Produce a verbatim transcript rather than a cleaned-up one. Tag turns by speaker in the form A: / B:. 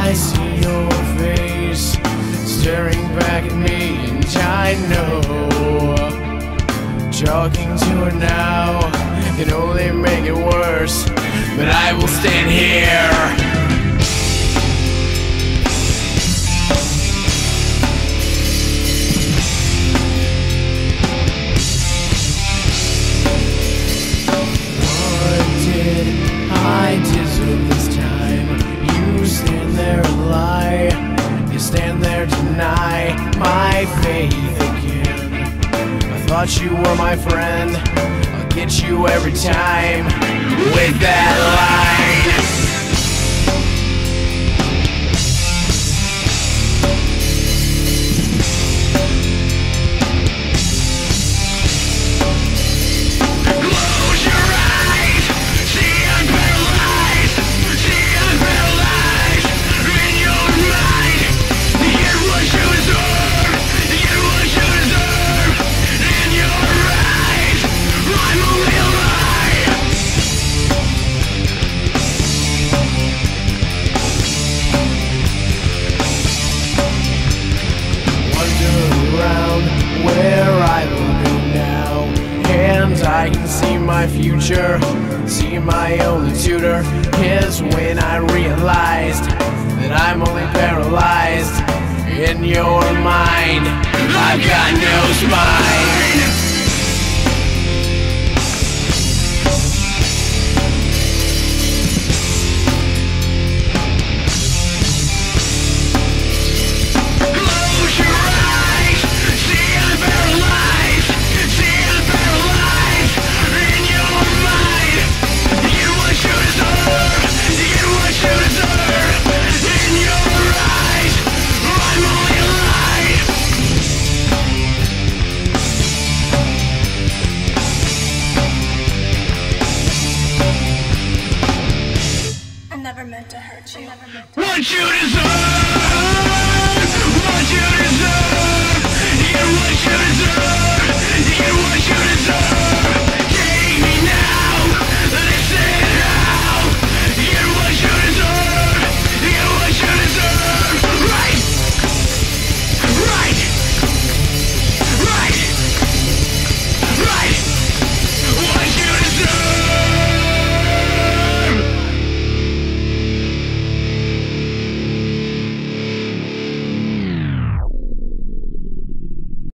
A: I see your face staring back at me, and I know talking to her now can only make it worse. But I will stand here. I deserve this time. You stand there and lie. You stand there, deny my faith again. I thought you were my friend. I'll get you every time with that line. Where I will go now, and I can see my future, see my only tutor is when I realized that I'm only paralyzed in your mind. I've got no spine.
B: Never meant to hurt you.
A: What you deserve.